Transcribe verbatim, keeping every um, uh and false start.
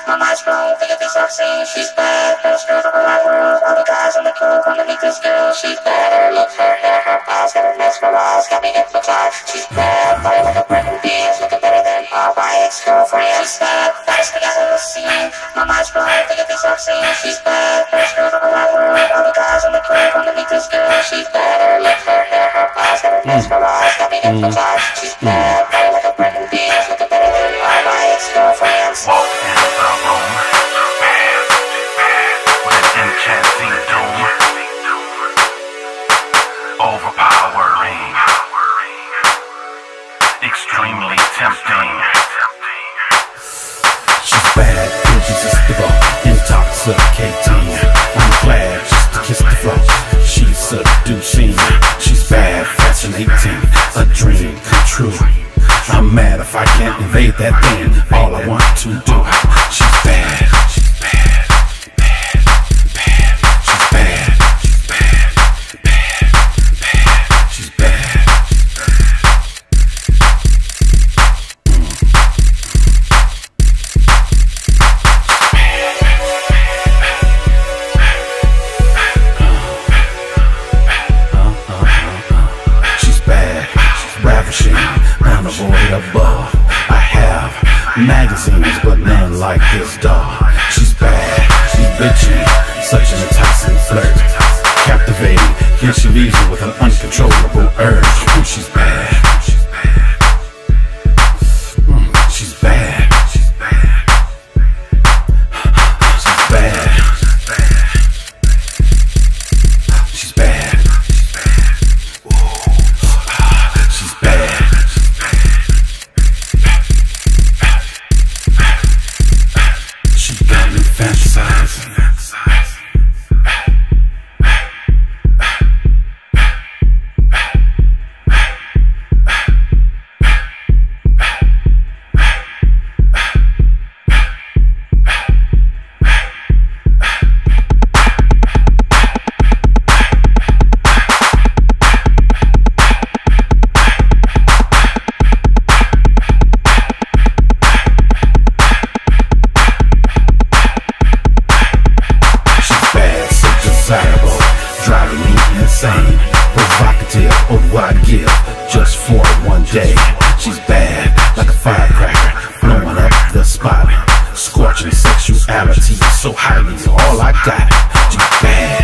My mind's blown, thinking things I've seen. She's bad, best girl from my world. All the guys in the club wanna meet this girl. She's bad, her look, her hair, her eyes, got her mesmerized, got me hypnotized. She's bad, body like a brand new beans, looking better than all my ex-girlfriends. She's bad, baddest thing I ever seen. My mind's blown, thinking things I've seen. She's bad, best girl from my world. All the guys in the club wanna meet this girl. She's bad, her look, her hair, her eyes, got her mesmerized, got me hypnotized. She's bad, body like a brand new beans, looking better than all my ex-girlfriends. Walk in the room, bad, bad, with an enchanting doom, overpowering, extremely tempting. She's bad, irresistible, intoxicating. I'm glad just to kiss the floor. She's seducing. She's bad, fascinating, a dream come true. I'm mad if I can't invade that thing. All I want to do. She's bad. She's bad. Bad. Bad. She's bad. She's bad. Bad. Bad. She's bad. She's bad. She's ravishing. Unavoidable. I have magazines, but none like this doll. She's bad, she's bitchy, such an enticing flirt, captivating. Here she leaves you with an uncontrollable urge. Ooh, she's bad. She's bad. Mm, she's bad. She's bad. She's bad. She's bad. Ooh, she's bad. She got me fantasizing. Driving me insane, provocative, oh what I give just for one day. She's bad, like a firecracker, blowing up the spot, scorching sexuality so highly, all I got. She's bad.